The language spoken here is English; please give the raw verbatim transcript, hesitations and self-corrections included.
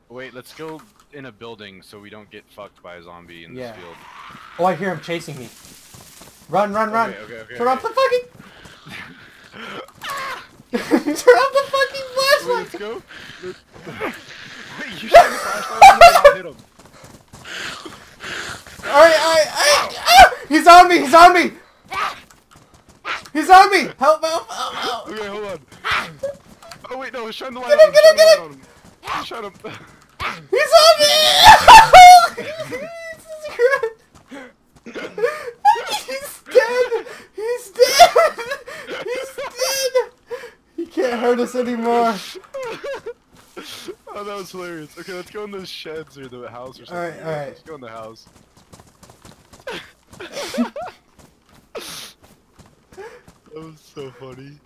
Wait, let's go in a building so we don't get fucked by a zombie in Yeah. this field. Oh, I hear him chasing me. Run, run, run! Okay, okay, okay, Turn okay. off the fucking... Turn off the fucking flashlight! Wait, let's go. Let's... Wait, you shot the flashlight on him and not hit him. Alright, alright, alright! Ah! He's on me! He's on me! He's on me! Help, help, help, help! Okay, hold on. Oh wait, no, shine the light Get on him, him. get him, Shine get the light on him. Shut him. He's on me! Jesus Christ! He's dead! He's dead! He's dead! He can't hurt us anymore. Oh, that was hilarious. Okay, let's go in those sheds or the house or something. Alright, alright. Let's go in the house. That was so funny.